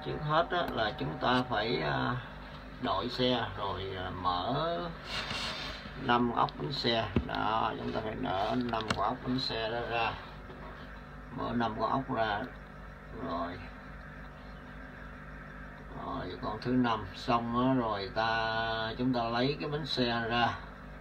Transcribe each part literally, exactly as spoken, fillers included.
Trước hết á, là chúng ta phải đội xe rồi mở năm ốc bánh xe đó, chúng ta phải nở năm con ốc bánh xe đó ra, mở năm con ốc ra rồi rồi con thứ năm xong đó, rồi ta chúng ta lấy cái bánh xe ra,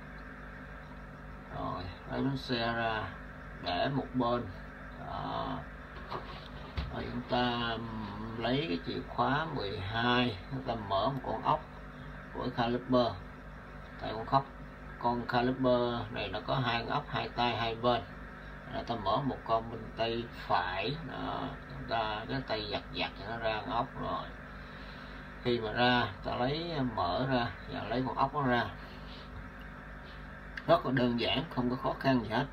rồi lấy bánh xe ra để một bên đó. Rồi chúng ta lấy cái chìa khóa mười hai, chúng ta mở một con ốc của caliper. Tại con khóc con caliper này nó có hai ốc hai tay hai bên, rồi ta mở một con bên tay phải đó, chúng ta cái tay giặt giặt cho nó ra con ốc. Rồi khi mà ra ta lấy mở ra và lấy con ốc nó ra, rất là đơn giản, không có khó khăn gì hết.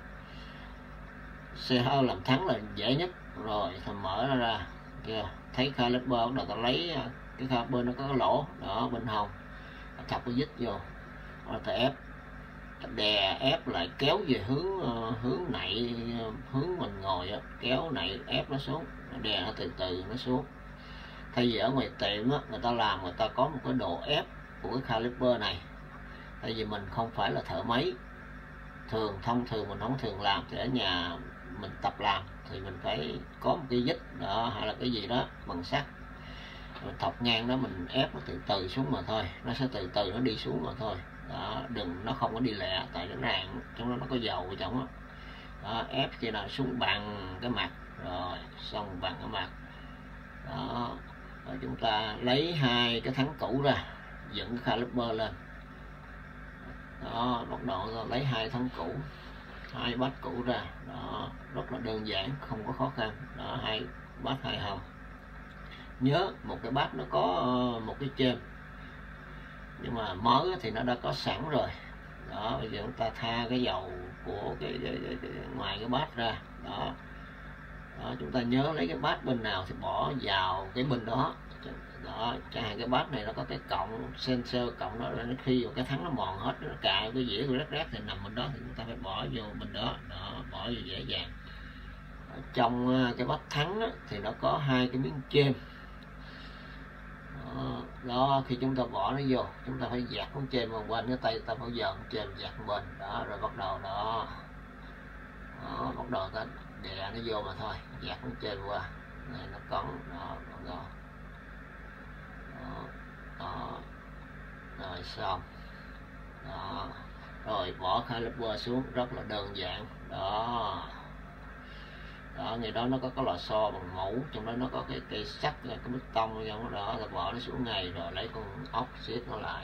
Xe hơi làm thắng là dễ nhất. Rồi ta mở nó ra kìa, thấy caliper bắt đầu ta lấy cái caliper nó có cái lỗ đó bên hông, thọc cái dít vô, rồi ta ép, ta đè ép lại, kéo về hướng hướng nạy, hướng mình ngồi á, kéo nạy ép nó xuống, đè nó từ từ nó xuống. Thay vì ở ngoài tiệm á, người ta làm người ta có một cái độ ép của cái caliper này. Tại vì mình không phải là thợ máy, thường thông thường mình không thường làm, thì ở nhà mình tập làm thì mình phải có một cái dít đó hay là cái gì đó bằng sắt, mình thọc ngang đó, mình ép nó từ từ xuống mà thôi, nó sẽ từ từ nó đi xuống mà thôi đó, đừng nó không có đi lẹ, tại nó ràng trong đó nó có dầu ở trong đó. Đó, ép khi nào xuống bằng cái mặt, rồi xong bằng cái mặt đó. Rồi chúng ta lấy hai cái thắng cũ ra, dựng cái caliper lên đó, bắt đầu lấy hai thắng cũ, hai bát cũ ra đó, rất là đơn giản, không có khó khăn đó, hai bát hai hồng. Nhớ một cái bát nó có một cái chêm, nhưng mà mớ thì nó đã có sẵn rồi đó. Bây giờ chúng ta tha cái dầu của cái, cái, cái, cái ngoài cái bát ra đó. Đó, chúng ta nhớ lấy cái bát bên nào thì bỏ vào cái bên đó đó. Chẳng hạn cái bát này nó có cái cộng sensor cộng đó, là khi mà cái thắng nó mòn hết, nó cài cái dĩa của rác rác thì nằm bên đó, thì chúng ta phải bỏ vô bên đó đó, bỏ vô dễ dàng. Ở trong cái bát thắng đó, thì nó có hai cái miếng chêm đó, đó. Khi chúng ta bỏ nó vô, chúng ta phải dạt con chêm vào bên cái tay, ta phải giờ con chêm dạt bên đó, rồi bắt đầu đó, đó bắt đầu ta đè nó vô mà thôi, dạt con chêm qua này nó cấn đó, đó. Đó, đó. Rồi xong đó. Rồi bỏ caliper xuống, rất là đơn giản đó. Đó, ngày đó nó có cái lò xo bằng mũ, trong đó nó có cái cây sắt, cái bê tông trong đó, là bỏ nó xuống ngay, rồi lấy con ốc siết nó lại.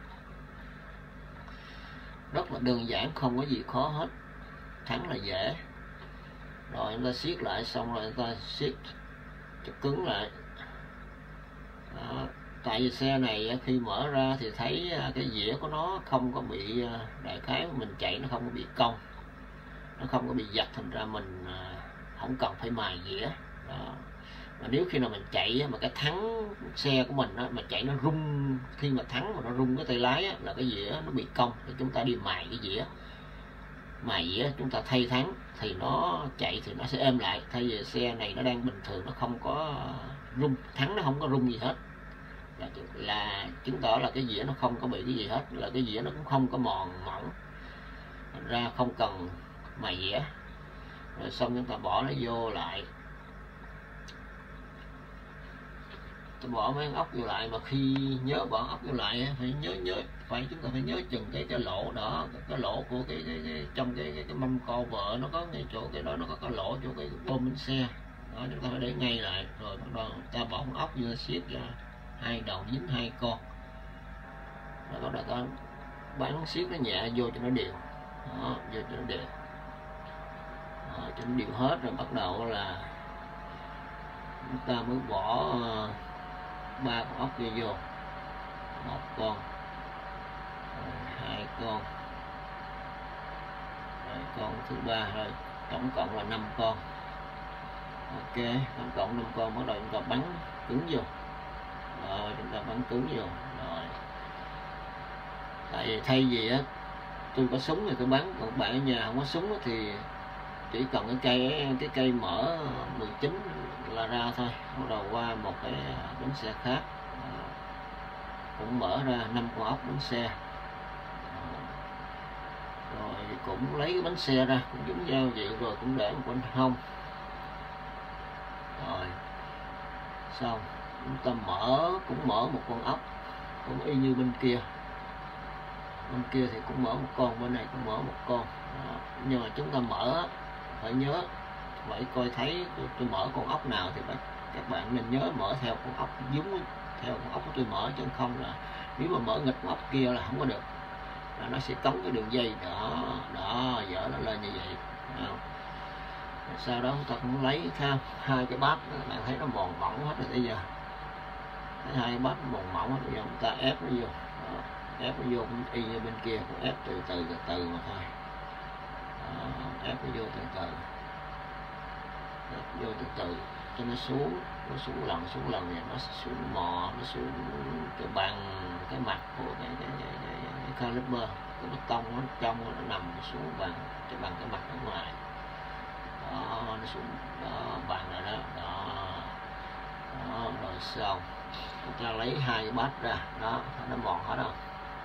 Rất là đơn giản, không có gì khó hết, thắng là dễ. Rồi chúng ta siết lại xong rồi chúng ta siết cho cứng lại đó. Tại vì xe này khi mở ra thì thấy cái dĩa của nó không có bị, đại khái mình chạy nó không có bị cong, nó không có bị giật, thành ra mình không cần phải mài dĩa đó. Mà nếu khi nào mình chạy mà cái thắng xe của mình đó, mà chạy nó rung, khi mà thắng mà nó rung cái tay lái á, là cái dĩa nó bị cong, thì chúng ta đi mài cái dĩa, mài dĩa chúng ta thay thắng thì nó chạy thì nó sẽ êm lại. Thay vì xe này nó đang bình thường, nó không có rung, thắng nó không có rung gì hết, là, là chứng tỏ là cái dĩa nó không có bị cái gì hết, là cái dĩa nó cũng không có mòn mỏng, thành ra không cần mài dĩa. Rồi xong chúng ta bỏ nó vô lại, ta bỏ mấy ốc vô lại. Mà khi nhớ bỏ ốc vô lại phải nhớ nhớ phải chúng ta phải nhớ chừng cái cái lỗ đó, cái lỗ của cái, cái, cái trong cái cái, cái mâm co vợ nó có ngay chỗ cái đó, nó có cái lỗ chỗ cái bơm bánh xe đó, chúng ta phải để ngay lại. Rồi bắt đầu ta bỏ con ốc vô, siết ra hai đầu dính hai con, rồi bắt đầu ta bắn siết nó nhẹ vô cho nó đều đó, vô cho nó đều đó, cho nó đều hết. Rồi bắt đầu là chúng ta mới bỏ ba con ốc vô vô, một con, rồi hai con, rồi con thứ ba, rồi tổng cộng là năm con. Ok, tổng cộng năm con. Bắt đầu chúng ta bắn cứng vô, rồi chúng ta bắn cứng vô. Rồi tại vì thay vì á tôi có súng thì tôi bắn, còn bạn ở nhà không có súng thì chỉ cần cái cây cái cây mở mười chín là ra thôi, bắt đầu qua một cái bánh xe khác, cũng mở ra năm con ốc bánh xe, rồi cũng lấy cái bánh xe ra, cũng giống nhau vậy, rồi cũng để một bên hông, rồi xong chúng ta mở, cũng mở một con ốc cũng y như bên kia, bên kia thì cũng mở một con, bên này cũng mở một con. Đó. Nhưng mà chúng ta mở phải nhớ, phải coi thấy tôi mở con ốc nào thì các bạn nên nhớ mở theo con ốc giống theo con ốc của tôi mở, chứ không là nếu mà mở nghịch con ốc kia là không có được, là nó sẽ cống cái đường dây đó đó, dở nó lên như vậy. Đó. Sau đó chúng ta cũng lấy theo hai cái bát, các bạn thấy nó mòn mỏng hết rồi, bây giờ thấy hai cái bát mòn mỏng hết, bây giờ chúng ta ép nó vô. Đó. Ép nó vô cũng y như bên kia, cũng ép từ từ từ từ mà thôi. Đó. Ép nó vô từ từ, ép vô từ từ cho nó xuống, nó xuống lần xuống lần này, nó xuống mò, nó xuống cái bằng cái mặt của cái cái cái, cái, cái caliper, cái bê tông nó trong nó nằm xuống bằng cái bằng cái mặt ở ngoài. Đó, nó xuống đó, bằng rồi đó, đó, đó, rồi xong chúng ta lấy hai cái bát ra, đó, nó mòn hết đâu.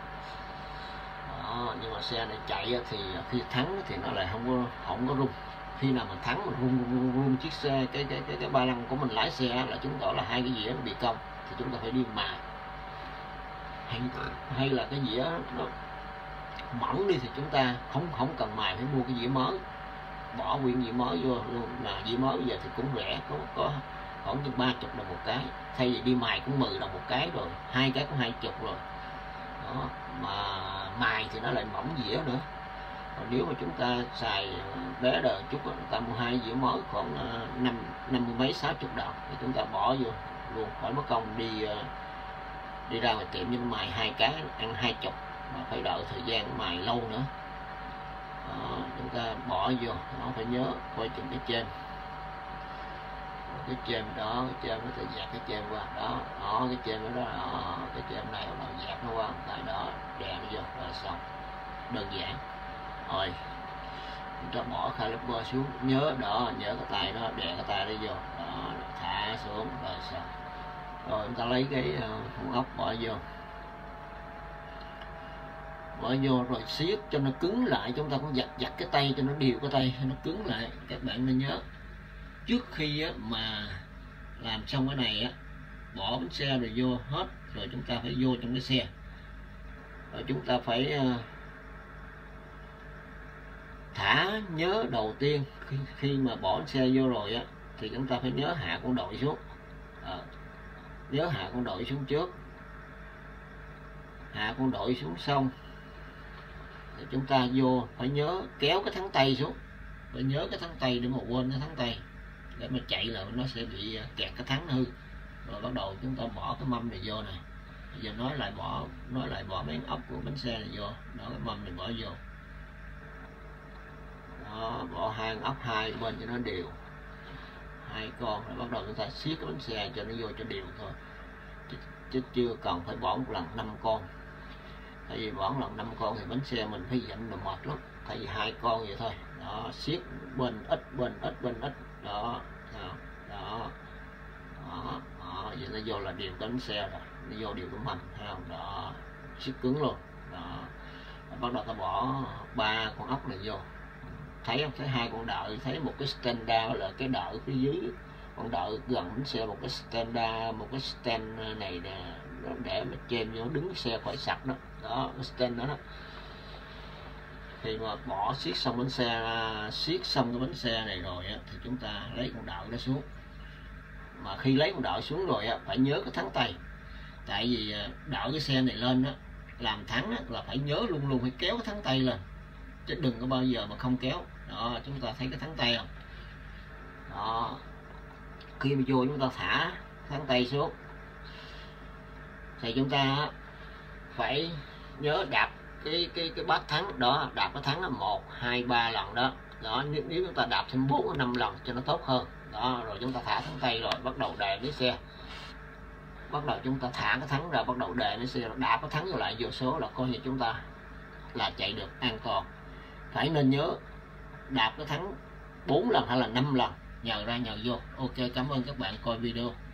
Đó, nhưng mà xe này chạy thì khi thắng thì nó lại không có không có rung. Khi nào mình thắng mình rung rung, rung, rung chiếc xe, cái cái cái cái ba lăng của mình lái xe là chứng tỏ là hai cái dĩa nó bị cong, thì chúng ta phải đi mài, hay hay là cái dĩa nó mỏng đi thì chúng ta không không cần mài, phải mua cái dĩa mới, bỏ nguyên dĩa mới vô luôn. Mà dĩa mới bây giờ thì cũng rẻ, có có khoảng chừng ba chục đồng một cái, thay vì đi mài cũng mười đồng một cái rồi, hai cái cũng hai chục rồi. Đó, mà mài thì nó lại mỏng dĩa nữa. Còn nếu mà chúng ta xài bé đời chút, người ta mua hai dĩa mới khoảng năm năm mươi mấy sáu chục đồng thì chúng ta bỏ vô luôn, khỏi mất công đi đi ra ngoài tiệm nhưng mài hai cái ăn hai chục, mà phải đợi thời gian mài lâu nữa. Đó, chúng ta bỏ vô, nó phải nhớ coi chừng cái trên, cái trên đó, cái trên nó phải dạt cái trên qua, đó, đó cái trên đó, đó cái trên này nó dạt nó qua, tại đó đè nó vô rồi xong, đơn giản. Rồi chúng ta bỏ caliper xuống, nhớ đó, nhớ cái tay đó, đè cái tay đó vô, đó, thả xuống rồi xong. Rồi chúng ta lấy cái uh, ốc bỏ vô, bỏ vô rồi siết cho nó cứng lại. Chúng ta cũng giặt giặt cái tay cho nó đều cái tay, cho nó cứng lại. Các bạn nên nhớ trước khi á, mà làm xong cái này á, bỏ bánh xe rồi vô hết rồi chúng ta phải vô trong cái xe, rồi chúng ta phải uh, thả. Nhớ đầu tiên khi, khi mà bỏ xe vô rồi á thì chúng ta phải nhớ hạ con đội xuống, à, nhớ hạ con đội xuống trước, hạ con đội xuống xong thì chúng ta vô phải nhớ kéo cái thắng tay xuống, phải nhớ cái thắng tay để mà quên cái thắng tay, để mà chạy là nó sẽ bị kẹt cái thắng hư. Rồi bắt đầu chúng ta bỏ cái mâm này vô này, bây giờ nói lại bỏ nói lại bỏ mấy ốc của bánh xe này vô, đó cái mâm này bỏ vô. Đó, bỏ hai ốc hai bên cho nó đều, hai con, rồi bắt đầu chúng ta siết cái bánh xe cho nó vô cho đều thôi, chứ, chứ chưa cần phải bỏ một lần năm con. Tại vì bỏ một lần năm con thì bánh xe mình phải dặn là mệt lắm, tại vì hai con vậy thôi. Đó, siết bên ít bên ít bên ít, đó đó đó, đó, đó. Vậy nó vô là đều cái bánh xe rồi, nó vô đều cái mâm, thấy không? Đó, siết cứng luôn. Đó, bắt đầu ta bỏ ba con ốc này vô, thấy không? Thấy hai con đợi, thấy một cái standard là cái đợi phía dưới, con đợi gần bánh xe một cái standard, một cái stand này để, để mà trên vô đứng xe khỏi sạch đó, đó cái stand đó đó. Khi mà bỏ siết xong bánh xe, siết xong cái bánh xe này rồi á, thì chúng ta lấy con đợi nó xuống. Mà khi lấy con đợi xuống rồi á, phải nhớ cái thắng tay, tại vì đợi cái xe này lên á, làm thắng á, là phải nhớ luôn luôn phải kéo cái thắng tay lên, chứ đừng có bao giờ mà không kéo. Đó, chúng ta thấy cái thắng tay không? Đó, khi mà vô chúng ta thả thắng tay xuống thì chúng ta phải nhớ đạp cái cái cái bát thắng đó, đạp cái thắng là một hai ba lần đó. Đó, nếu, nếu chúng ta đạp thêm bốn năm lần cho nó tốt hơn. Đó, rồi chúng ta thả thắng tay rồi bắt đầu đè cái xe, bắt đầu chúng ta thả cái thắng ra, bắt đầu đè cái xe, đạp cái thắng vô lại vô số là coi như chúng ta là chạy được an toàn. Phải nên nhớ đạp cái thắng bốn lần hay là năm lần nhờ ra nhờ vô. Ok, cảm ơn các bạn coi video.